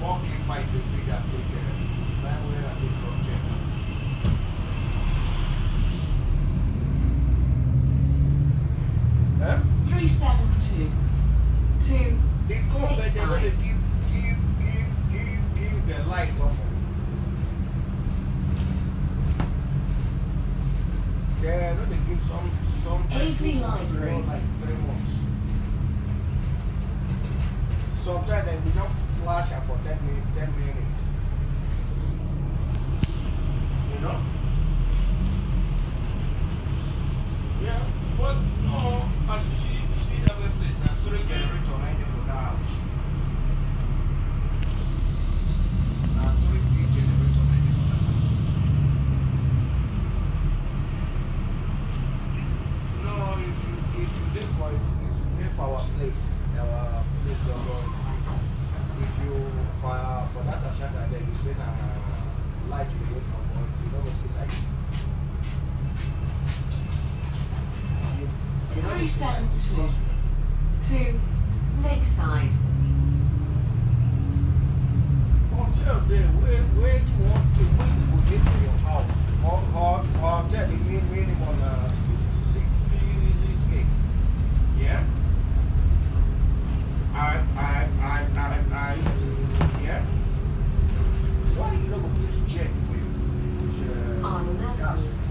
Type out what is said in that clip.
4K5 if we got take that way I take project. Huh? 372 to They come but they're gonna give the light off. They're gonna give some AV library like 3 months. Sometimes they will not flash and for 10 minutes. You know? Yeah, but no, as you see that place now 3 generator right there for the house. Now 3 big generator right there for the house. No, if you live for our place, if you for that ashaka there you say light will wait for God, you don't see light. You 372 to Lakeside. Hotel there, where do you want to get to your house? Or there the minimum 6K. Yeah? Yeah? Why you not going to jet for you? Which gas